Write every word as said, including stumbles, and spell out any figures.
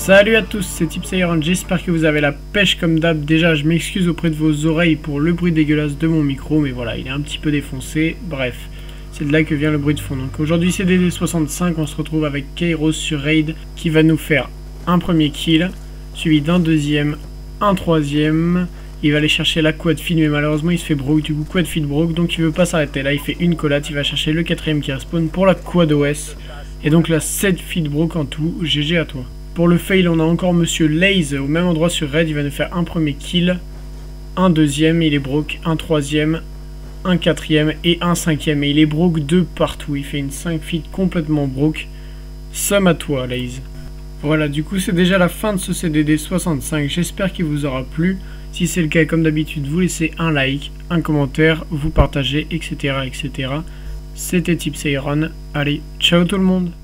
Salut à tous, c'est Tipsyron, j'espère que vous avez la pêche comme d'hab. Déjà, je m'excuse auprès de vos oreilles pour le bruit dégueulasse de mon micro, mais voilà, il est un petit peu défoncé. Bref, c'est de là que vient le bruit de fond. Donc aujourd'hui, c'est D D soixante-cinq, on se retrouve avec Kairos sur Raid, qui va nous faire un premier kill, suivi d'un deuxième, un troisième. Il va aller chercher la quad feed, mais malheureusement, il se fait broke, du coup, quad feed broke, donc il veut pas s'arrêter. Là, il fait une collate, il va chercher le quatrième qui respawn pour la quad O S. Et donc là, sept feed broke en tout, G G à toi. Pour le fail, on a encore Monsieur Laze au même endroit sur Raid. Il va nous faire un premier kill, un deuxième, il est broke, un troisième, un quatrième et un cinquième. Et il est broke de partout. Il fait une cinq feed complètement broke. Somme à toi, Laze. Voilà, du coup, c'est déjà la fin de ce C D D soixante-cinq. J'espère qu'il vous aura plu. Si c'est le cas, comme d'habitude, vous laissez un like, un commentaire, vous partagez, et cetera et cetera. C'était Tipsyron. Allez, ciao tout le monde!